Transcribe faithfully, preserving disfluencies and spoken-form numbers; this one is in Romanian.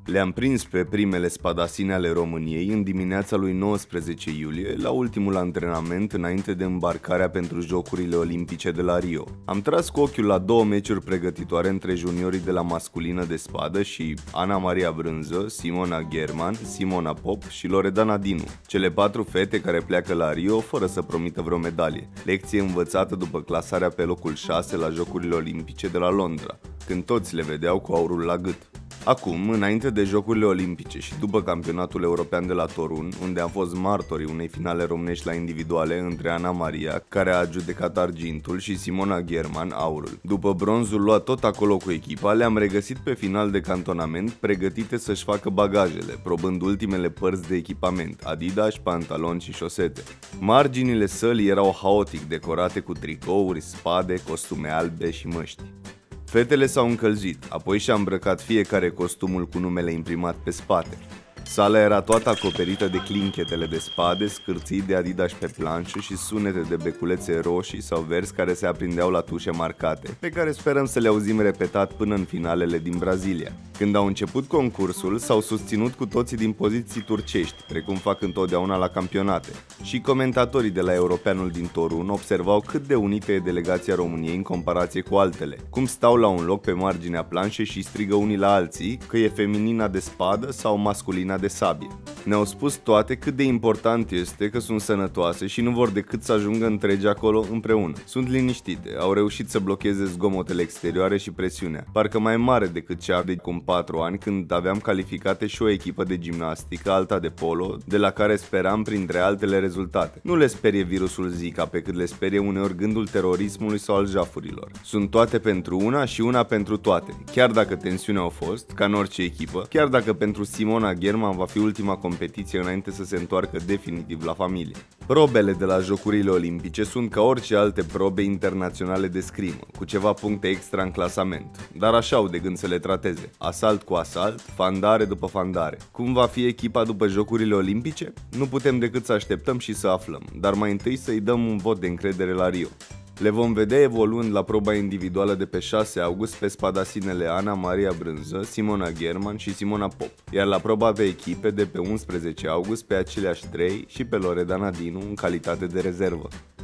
Le-am prins pe primele spadasine ale României în dimineața lui nouăsprezece iulie, la ultimul antrenament înainte de îmbarcarea pentru Jocurile Olimpice de la Rio. Am tras cu ochiul la două meciuri pregătitoare între juniorii de la masculină de spadă și Ana Maria Brânză, Simona German, Simona Pop și Loredana Dinu, cele patru fete care pleacă la Rio fără să promită vreo medalie. Lecție învățată după clasarea pe locul șase la Jocurile Olimpice de la Londra, când toți le vedeau cu aurul la gât. Acum, înainte de Jocurile Olimpice și după campionatul european de la Torun, unde am fost martorii unei finale românești la individuale între Ana Maria, care a adjudecat argintul, și Simona German aurul. După bronzul luat tot acolo cu echipa, le-am regăsit pe final de cantonament pregătite să-și facă bagajele, probând ultimele părți de echipament, Adidas, pantaloni și șosete. Marginile sălii erau haotic decorate cu tricouri, spade, costume albe și măști. Fetele s-au încălzit, apoi și-a îmbrăcat fiecare costumul cu numele imprimat pe spate. Sala era toată acoperită de clinchetele de spade, scârții de Adidas pe planșă și sunete de beculețe roșii sau verzi care se aprindeau la tușe marcate, pe care sperăm să le auzim repetat până în finalele din Brazilia. Când au început concursul, s-au susținut cu toții din poziții turcești, precum fac întotdeauna la campionate, și comentatorii de la Europeanul din Torun observau cât de unită e delegația României în comparație cu altele, cum stau la un loc pe marginea planșei și strigă unii la alții că e feminina de spadă sau masculina de sabie. Ne-au spus toate cât de important este că sunt sănătoase și nu vor decât să ajungă întregi acolo împreună. Sunt liniștite, au reușit să blocheze zgomotele exterioare și presiunea, parcă mai mare decât cea de cum patru ani, când aveam calificate și o echipă de gimnastică, alta de polo, de la care speram printre altele rezultate. Nu le sperie virusul Zika pe cât le sperie uneori gândul terorismului sau al jafurilor. Sunt toate pentru una și una pentru toate, chiar dacă tensiuni au fost, ca în orice echipă, chiar dacă pentru Simona German va fi ultima competiție înainte să se întoarcă definitiv la familie. Probele de la Jocurile Olimpice sunt ca orice alte probe internaționale de scrimă, cu ceva puncte extra în clasament, dar așa au de gând să le trateze. Asalt cu asalt, fandare după fandare. Cum va fi echipa după Jocurile Olimpice? Nu putem decât să așteptăm și să aflăm, dar mai întâi să-i dăm un vot de încredere la Rio. Le vom vedea evoluând la proba individuală de pe șase august pe spadasinele Ana Maria Brânză, Simona German și Simona Pop, iar la proba pe echipe de pe unsprezece august pe aceleași trei și pe Loredana Dinu în calitate de rezervă.